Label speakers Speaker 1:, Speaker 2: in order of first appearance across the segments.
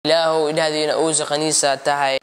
Speaker 1: ilaahu idhahdina uusa qaniisa tahay.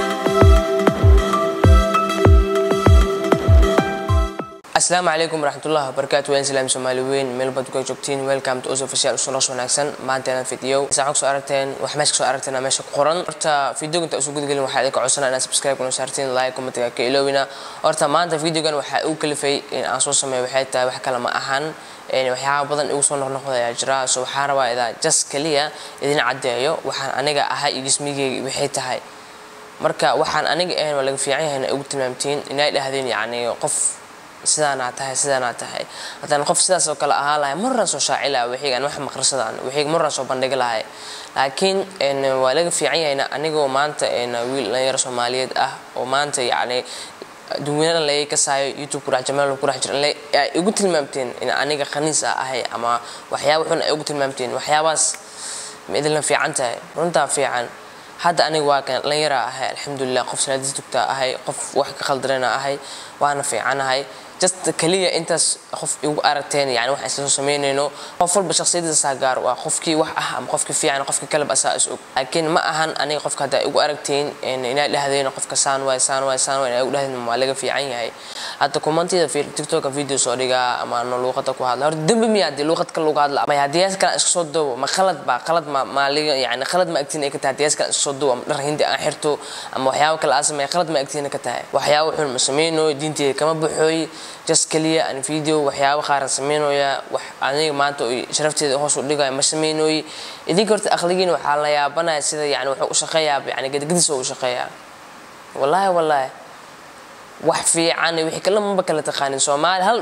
Speaker 1: Assalamu alaikum warahmatullahi wabarakatuh. Waan salaam Soomaaliyeyn meel bad ku joogtiin. Welcome to Ozo Official soo wanaagsan. Maanta video saacad soo aragteen wax meesha soo aragteen meesha ku qoran. Horta video-ga soo gudgalin waxa idinka codsanaa inaad subscribe kuna saartiin, like, comment ka iloobina. Horta maanta video-gan waxa uu kalifay in aan soo sameeyo waxay tahay wax kale ma ahan waxyaabo badan ugu soo noqnoqday jira. Soo waxa rabaa ida just kaliya idin cadeeyo waxaan aniga ahay igismigeyga waxay tahay. Marka waxaan aniga ahayn waa laga fiican yahay in ugu tilmaamtiin inay dhahdeen yani qof sidana tahay hadan qof sidaas oo kala ahaa lahay marna soo shaacila wixigan wax maqrsadaan wixii marna soo bandhig lahay laakiin waa laga fiican yahay aniga maanta wiil la yar Soomaaliyeed ah oo maanta yani dunyada la ka saayo YouTube ku raajamaal ku raajir ay ugu tilmaamteen in aniga khaniis ahay ama waxyaabo xun ay ugu tilmaamteen waxyaabaas midna fiican tahay runta fiican hadda aniga waa kan la yar ahay alxamdulillah qof salaadiis dugta ahay qof wax ka khaldarana ahay waana fiicanahay just kaliya intaas qof ugu aragteen yani wax isla sameeynayno qof walba shakhsiyadiisa gaar waa qofkii wax ah ama qofkii fiican qofkii kale asaas og laakiin ma ahan aniga qofka hada ugu aragteen inay dhahdeen qofka saan way inay ugu dhahdeen ma laga fiican yahay hada comment-ida TikTok video soo dhiga ama luqada ku hadla horta dambi miyaad luqad ka lagu hadla ma hadiyas kale isku soo doobo ma khalad ma liga yani khalad ma agtiin ay ka tahay hadiyas kale isku soo doobo dhar hindi aan xirto ama waxyaabo kale asamay khalad ma agtiin ka tahay waxyaabo xun ma sameeyno diintii kama buuxooy just kaliya aan video waxyaabo qaar sameeynoya wax aniga maanta sharafteeda hoos u dhigay ma sameeynoy idinka horta aqligiina waxa la yaabanahay sida yani wuxuu u shaqeeyaa yani gadgadiisa uu shaqeeyaa wallahi wax fiican wixii kala ma kala taqaanin Soomaali hal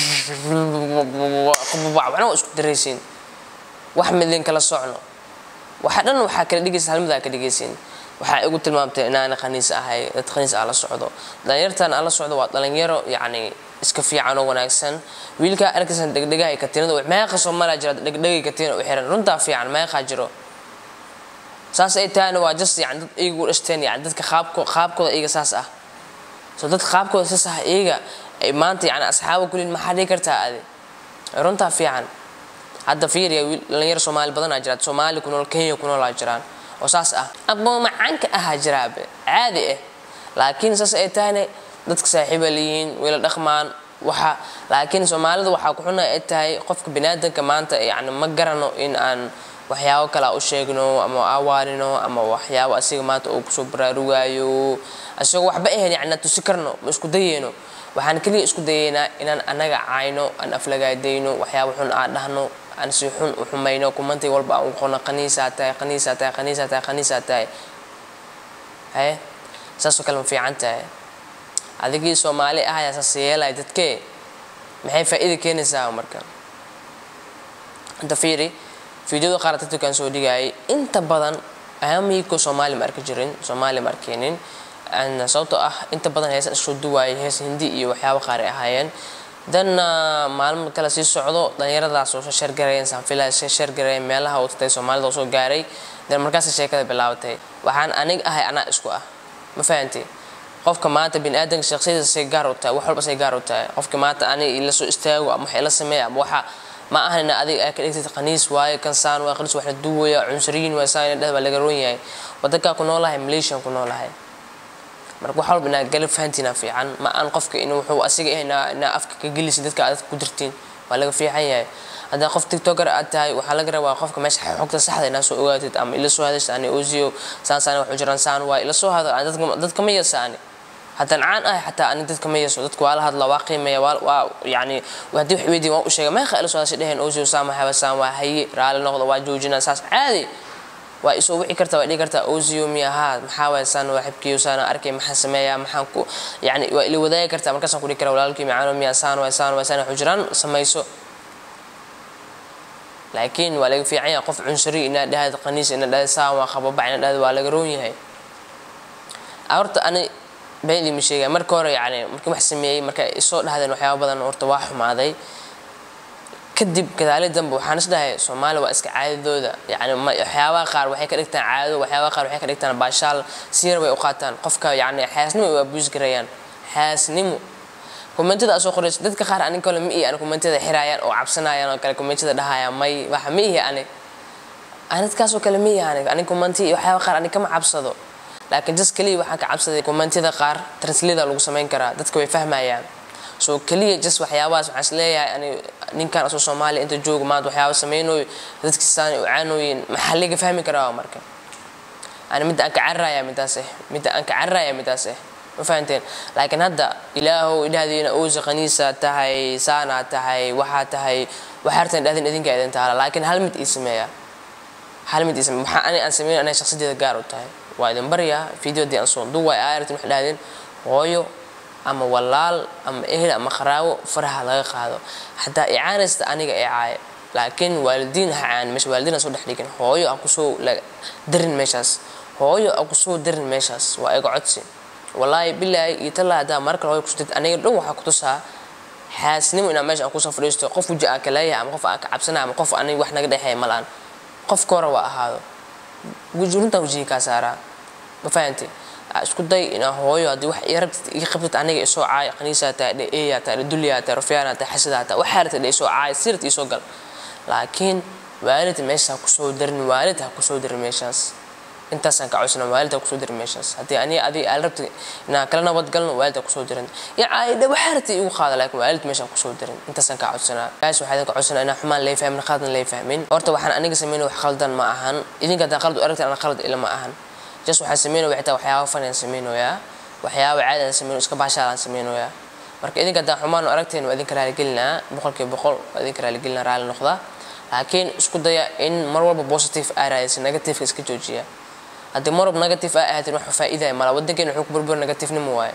Speaker 1: waxna isku dareysin wax midin kala socno waxa dhan waxa kala dhigaysa hal mid ka dhigaysin waxa ugu tilmaamtay inaan khaniis ahay dad khaniis ala socdo dhalinyartan ala socdo waa dhalinyaro yani iska fiican oo wanaagsan wiilka arkisan degdega ay ka tirado meeqa Soomaaliya jira degdega ka tirado xiran runta fiican meeqa jiro saas ay taana waa just yani dad igu dhashteen yani dadka qaabkooda iga saas ah soo dad qaabkooda saas ah iga ay maanta yani asxaabo kulin ma xadii kartaa adi runta fiican hadda fiiriya dhalinyaro Soomaali badan jira Soomaali ku nool Kenya ku nool jiraan oo saas ah abo macaanka ah jiraabe caadi ah laakiin saas ay taana dadka saaxiibo leeyihiin wala dhaqmaan waxa laakiin Soomaalidu waxa ku xunaa ay tahay qofka bini'aadanka maanta yani ma garano in aan waxyaabo kala u sheegno ama awaarino ama waxyaabo asiga maanta uu ku soo baraarugayo asagoo waxba ahayn yani tusi karno ma isku dayeyno waxaan kaliya isku dayeynaa inaan anaga caayno aan aflagaadeyno waxyaabo xun aan dhahno aan si xun u xumayno comment walba aan qono qaniisa tahay hay saasoo kale ma fiican tahay adigii Soomaali ah ayaa saasiyay dadkee maxay faa'iido keenaysaa marka inta fiiri video qaarada kan soo dhigay inta badan ayamiiko Soomaali marka jirin Soomaali markeenin aan sababtoo ah inta badan hees soo duwaay hees hindi iyo waxyaabo qaar ahaayeen dan maalmo kala sii socdo dhalinyaradaas oo share gareeyeen sanfilaa share gareeyeen meelaha uu tatay Soomaalida soo gaaray dan markaas sheekada bilaabatay waxaan aniga ahay ana isku ah ma fahantii qofka maanta bini'aadanka shakhsiyadiisa gaar u tahay wax walba gaar u tahay qofka maanta ani ila soo istaago ama wax ila sameeyo ama waxa ma ahna adiga ka dhigtay qaniis waaye kan saan waa qaniis wax la duwaya cunsuriin waa saan dhahba laga roon yahay wadanka ku noolahay Malaysia ku noolahay marka waxa walba galab fahantina fiican ma aan qofka inuu wuxuu asiga ina afka ka gelisid dadka aad ku dirtiin waa laga fiican yahay hada qof TikToker aad tahay waxa laga rabaa qofka meesha xogta saxda inaa soo ogaatid ama ila soo hadashay ani Ozo saan wax u jiraan saan waa ila soo hada dadka ma yeesaan hadan caan ah hatta aan dadka ma yeeso dadku wala hadla waa qiimeeya waa yani wadii wax weydii waan u sheegay ma khayl soo dhaheen Ozo saamaha saan waa hay raali noqdo waa joojina saas caadi waa isoo wixii kartaa waa dhigi kartaa Ozo miyaha maxaa way saan waxibkiyo saan arkay maxaa sameeyaa maxaan ku yani waa ila wadaay kartaa markaas aan ku dhigi karaa walaalkii macaan miyaa saan xujraan sameeyso laakiin waa laga fiican yahay qof cunsuri ina dhahayd qaniis ina dhahayd saan waa qababa ina dhahayd waa laga roon yahay horta ani bayli mi sheegay marka hore yani markii wax sameeyay marka isoo dhahdeen waxyaabo badan horta waa xumaaday kadib gadaale dambe waxaan isdahay Soomaali waa iska caadadooda yani waxyaabo qaar waxay ka dhigtaan caado waxyaabo qaar waxay ka dhigtaan baashaal siir way u qaataan qofka yani xaasnimo waa buus gareeyaan xaasnimo comment-ida soo qorayso dadka qaar aniga kale ma ii aan comment-ida xiraayaan oo cabsanayaan oo kale comment-ida dhahayaan may waxa ma ii ani أنا كاسو كلامي يعني أنا كومنتي وحياة قار أنا كم عبصده لكن جس كلي وحاك عبصده كومنتي ذا قار ترسلي ذا لو سمين كرا دتك بيفهمها يعني سو كلي جس وحياة واس عسلية يعني نين كان أصلا صومالي أنت جوج ما وحياة سمينه دتك السنة وعانوين محلي فهمي كرا مركب أنا مدة أنك عرّا يا مداسه مدة أنك عرّا يا مداسه ما فهمتين لكن هذا إله هذه أوز قنيسة تهاي سانة تهاي واحد تهاي وحرتين هذين إذن قاعدين تعالى لكن هل مت اسمها هل مت اسم أنا أسميه أنا شخصية جارو تهاي وإذن بريا فيديو دي أنصون دوا آيرة محل هذين هويو أما ولال أما إهل أما خراو فرح لغة هذا حتى إعانة أنا إعاية لكن والدين هعان مش والدين صدق لكن هويو أقصو درن مشاس هويو أقصو درن مشاس وأقعدسي والله بالله يطلع هذا مركل هويو كشتت أنا يروح حكتوسها حاسني إن ماشي أقصو فريستو قف وجاء كلاية أم قف عبسنا أم قف أنا وإحنا قد حي ملان قف كورة هذا وجون توجيه كسارة ما فهمتي isku day ina hooyo hadii wax yarabtid ii qabtid aniga isoo caay qaniisa ta eeya ta duliya ta rafiyana ta xasada ta wax xaarta isoo caay sirt isoo gal laakiin waalid meesha ku soo dirin waalid ha ku soo dirin meeshaas intaasaan ka codsan waalid ha ku soo dirin meeshaas hadii ani adii alrabtid ina kala nabad galno waalid ha ku soo dirin ya caay wax xaarta igu qaada laakiin waalid meesha ku soo dirin intaasaan ka codsanaa gaas waxaan ka codsanaa ina xumaan leey fahmin qaadna leey fahmin horta waxaan aniga sameeyay wax khaldan ma ahan idinka da qalad u aragtay ana khalad ila ma ahan جس waxaan sameeyay wixii waxyaabo fanaan sameeyay waxyaabo caadi ah sameeyay iska baashaan sameeyay marka idinka daa xumaan aragteen waa idin kala gelina boqolkiiba waa idin kala gelina raali noqda laakiin isku daya in mar walba positive areas negative iska joojiya hadii mar walba negative aad wax faa'iido ma la wadankeena wuxuu ku burbur negative nimo waay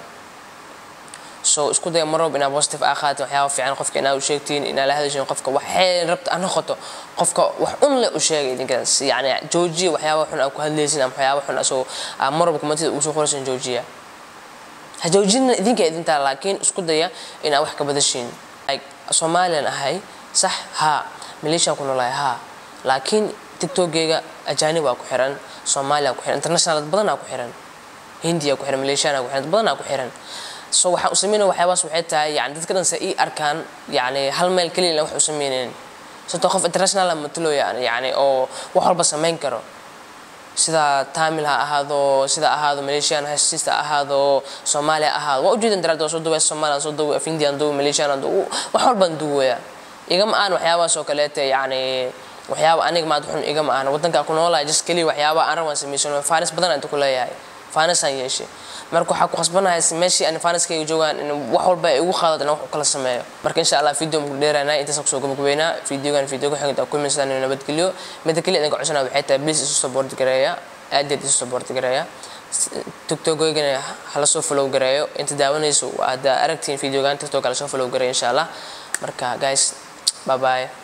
Speaker 1: so isku daya mar walba ina positive aaqaad waxyaabo fiican qofka ina u sheegtiin ina la hadashin qofka waxay rabta ana qoto qofka wax un la u sheegay idinkaas yani joojiya waxyaabo xun ku hadlaysin ama waxyaabo xun asoo mar walba kumatida u soo qoraysan joojiya ha joojina idinka idinta laakiin isku daya ina wax ka badashin ay Soomaaliyan ahay sax ha Malaysia ku noolahay ha laakiin TikTok-geega ajaanib waa ku xiran Soomaaliya ku xiran international badan ku xiran Hindiya ku xiran Malaysia ku xiran badan ku xiran so waxa uu sameeyay waxyaabo waxay tahay yani dadka dhan say arkaan yani hal meel kaliya wax uu sameeyeen soo qof international ma talo yani oo wax walba sameyn karo sida Tamil ha ahaado sida ahaado Malaysian ha sida ahaado Soomaaliya ahaado waa ujeedin darada soo duway Soomaaliya soo duway Indian duway Malaysian duway wax walba duwaya igama aan waxyaabo soo kaleete yani waxyaabo aniga ma xun igama aan wadanka ku noolaa just kaliya waxyaabo aan rawan sameeyay faaris badan inta ku leeyahay faaris aan yeeshay marka waxa ku qasbanahay meeshii aan faanaskayga joogan in wax walba ay ugu qaadadana wax kala sameeyo marka insha Allah video ku dheeraanay inta soo gabagabeynaa videogan video xigta ku miisaan nabad geliyo mid kale idinka cusubna waxay tahay please isu support gareeya aad isu support gareeya TikTok-geena hala soo follow gareeyo inta daawanayso waa aragtiin videogan TikTok kala soo follow gareeyo insha Allah marka guys bye bye